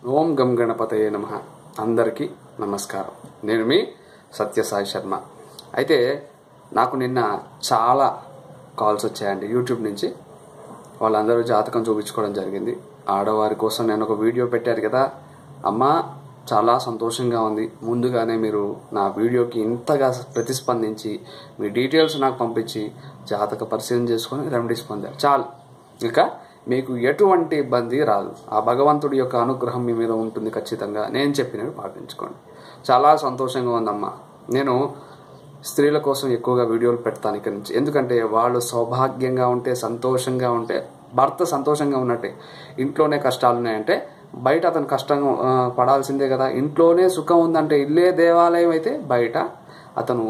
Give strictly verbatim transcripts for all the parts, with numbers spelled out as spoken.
ఓం గం గణపతయే నమః. అందరికీ నమస్కారం. నేను మీ సత్యసాయి శర్మ. అయితే నాకు నిన్న చాలా కాల్స్ వచ్చాయండి యూట్యూబ్ నుంచి. వాళ్ళందరూ జాతకం చూపించుకోవడం జరిగింది. ఆడవారి కోసం నేను ఒక వీడియో పెట్టారు కదా అమ్మ, చాలా సంతోషంగా ఉంది. ముందుగానే మీరు నా వీడియోకి ఇంతగా ప్రతిస్పందించి మీ డీటెయిల్స్ నాకు పంపించి జాతక పరిశీలన చేసుకొని రెమెడీస్ పొందారు. చాలు, ఇక మీకు ఎటువంటి ఇబ్బంది రాదు. ఆ భగవంతుడి యొక్క అనుగ్రహం మీ మీద ఉంటుంది. ఖచ్చితంగా నేను చెప్పినవి పాటించుకోండి. చాలా సంతోషంగా ఉందమ్మా. నేను స్త్రీల కోసం ఎక్కువగా వీడియోలు పెడతాను ఇక్కడి నుంచి. ఎందుకంటే వాళ్ళు సౌభాగ్యంగా ఉంటే, సంతోషంగా ఉంటే, భర్త సంతోషంగా ఉన్నట్టే. ఇంట్లోనే కష్టాలు ఉన్నాయంటే బయట అతను కష్టం పడాల్సిందే కదా. ఇంట్లోనే సుఖం ఉందంటే, ఇల్లే దేవాలయం అయితే బయట అతను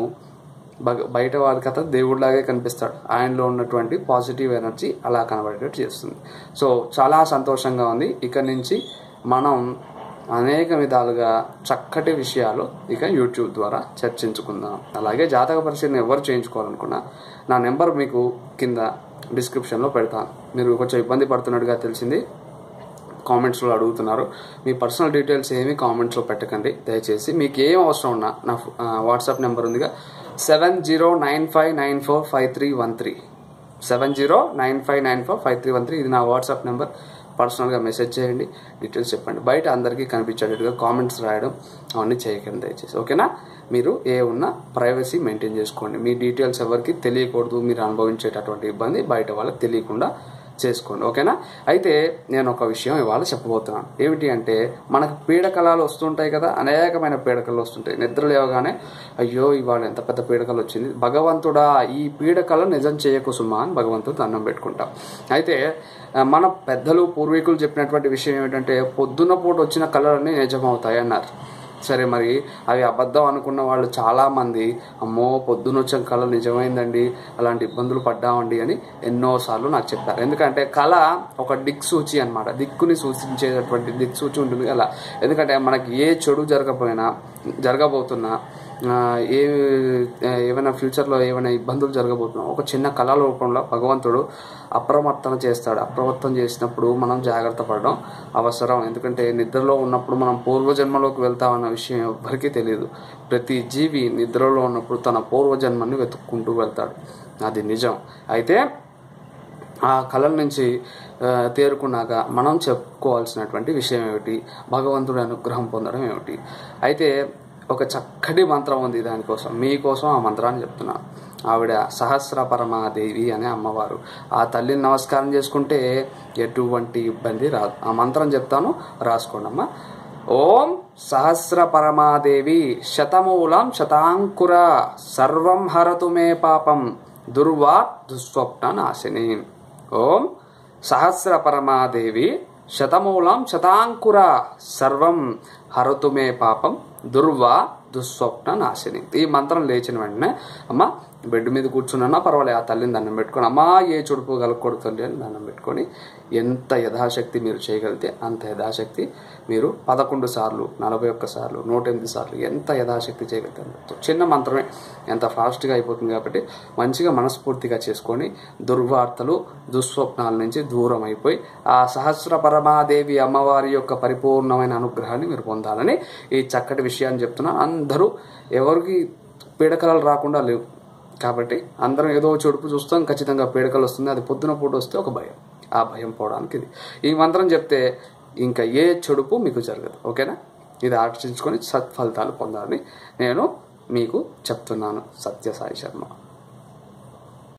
బయట వారికి అతను దేవుడిలాగే కనిపిస్తాడు. ఆయనలో ఉన్నటువంటి పాజిటివ్ ఎనర్జీ అలా కనబడేటట్టు చేస్తుంది. సో చాలా సంతోషంగా ఉంది. ఇక నుంచి మనం అనేక విధాలుగా చక్కటి విషయాలు ఇక యూట్యూబ్ ద్వారా చర్చించుకుందాం. అలాగే జాతక పరిశీలన ఎవరు చేయించుకోవాలనుకున్నా నా నెంబర్ మీకు కింద డిస్క్రిప్షన్లో పెడతాను. మీరు కొంచెం ఇబ్బంది పడుతున్నట్టుగా తెలిసింది, కామెంట్స్లో అడుగుతున్నారు. మీ పర్సనల్ డీటెయిల్స్ ఏమి కామెంట్స్లో పెట్టకండి దయచేసి. మీకు ఏం అవసరం ఉన్నా నా వాట్సాప్ నెంబర్ ఉందిగా, seven zero nine five nine four five three one three seven zero nine five nine four five three one three ఇది నా వాట్సాప్ నెంబర్. పర్సనల్గా మెసేజ్ చేయండి, డీటెయిల్స్ చెప్పండి. బయట అందరికీ కనిపించేటట్టుగా కామెంట్స్ రాయడం అవన్నీ చేయకండి దయచేసి, ఓకేనా. మీరు ఏ ఉన్నా ప్రైవసీ మెయింటైన్ చేసుకోండి. మీ డీటెయిల్స్ ఎవరికి తెలియకూడదు. మీరు అనుభవించేటటువంటి ఇబ్బంది బయట వాళ్ళకి తెలియకుండా చేసుకోండి, ఓకేనా. అయితే నేను ఒక విషయం ఇవాళ చెప్పబోతున్నాను. ఏమిటి అంటే, మనకు పీడకలాలు వస్తుంటాయి కదా, అనేకమైన పీడకలు వస్తుంటాయి. నిద్ర లేవగానే అయ్యో ఇవాళ ఎంత పెద్ద పీడకలు వచ్చింది, భగవంతుడా ఈ పీడకలు నిజం చేయకు సుమా అని భగవంతుడు దండం పెట్టుకుంటాం. అయితే మన పెద్దలు పూర్వీకులు చెప్పినటువంటి విషయం ఏమిటంటే, పొద్దున్న పూట వచ్చిన కళలన్నీ నిజమవుతాయి అన్నారు. సరే, మరి అవి అబద్ధం అనుకున్న వాళ్ళు చాలామంది అమ్మో పొద్దున వచ్చిన కళ నిజమైందండి, అలాంటి ఇబ్బందులు పడ్డామండి అని ఎన్నోసార్లు నాకు చెప్పారు. ఎందుకంటే కళ ఒక దిక్సూచి అనమాట. దిక్కుని సూచించేటటువంటి దిక్సూచి ఉంటుంది అలా. ఎందుకంటే మనకి ఏ చెడు జరగకపోయినా జరగబోతున్నా, ఏ ఏమైనా ఫ్యూచర్లో ఏమైనా ఇబ్బందులు జరగబోతున్నా ఒక చిన్న కళ రూపంలో భగవంతుడు అప్రమత్తం చేస్తాడు. అప్రమత్తం చేసినప్పుడు మనం జాగ్రత్త పడడం అవసరం. ఎందుకంటే నిద్రలో ఉన్నప్పుడు మనం పూర్వజన్మలోకి వెళ్తామన్న విషయం ఎవరికీ తెలియదు. ప్రతి జీవి నిద్రలో ఉన్నప్పుడు తన పూర్వజన్మని వెతుక్కుంటూ వెళ్తాడు, అది నిజం. అయితే ఆ కళల నుంచి తేరుకున్నాక మనం చెప్పుకోవాల్సినటువంటి విషయం ఏమిటి, భగవంతుడి అనుగ్రహం పొందడం ఏమిటి. అయితే ఒక చక్కటి మంత్రం ఉంది దానికోసం, మీకోసం ఆ మంత్రాన్ని చెప్తున్నాను. ఆవిడ సహస్ర పరమాదేవి అనే అమ్మవారు. ఆ తల్లిని నమస్కారం చేసుకుంటే ఎటువంటి ఇబ్బంది రాదు. ఆ మంత్రం చెప్తాను, రాసుకోండి అమ్మా. ఓం సహస్ర పరమాదేవి శతమూలం శతాంకుర సర్వం హరతు మే పాపం దుర్వా దుస్వప్న నాశిని. ఓం సహస్ర పరమాదేవి శతమూలం శతాంకుర సర్వం హరతు మే పాపం దుర్వా దుస్వప్న నాశిని. ఈ మంత్రం లేచిన వెంటనే అమ్మ బెడ్ మీద కూర్చున్నా పర్వాలేదు, ఆ తల్లిని దండం పెట్టుకొని అమ్మా ఏ చుడుపు కలగకూడదు అని దండం పెట్టుకొని ఎంత యథాశక్తి మీరు చేయగలిగితే అంత యథాశక్తి మీరు పదకొండు సార్లు నలభై ఒక్క సార్లు నూట ఎనిమిది సార్లు ఎంత యథాశక్తి చేయగలుగుతారు. చిన్న మంత్రమే, ఎంత ఫాస్ట్గా అయిపోతుంది కాబట్టి మంచిగా మనస్ఫూర్తిగా చేసుకొని దుర్వార్తలు దుస్వప్నాల నుంచి దూరం అయిపోయి ఆ సహస్ర పరమాదేవి అమ్మవారి యొక్క పరిపూర్ణమైన అనుగ్రహాన్ని మీరు పొందాలని ఈ చక్కటి విషయాన్ని చెప్తున్నాను. అందరూ ఎవరికి పీడకలలు రాకుండా లేవు కాబట్టి అందరం ఏదో చెడుపు చూస్తాం, ఖచ్చితంగా పీడకలు వస్తుంది. అది పొద్దున పూట వస్తే ఒక భయం, ఆ భయం పోవడానికి ఇది ఈ మంత్రం చెప్తే ఇంకా ఏ చెడుపు మీకు జరగదు, ఓకేనా. ఇది ఆలోచించుకొని సత్ఫలితాలు పొందాలని నేను మీకు చెప్తున్నాను. సత్యసాయి శర్మ.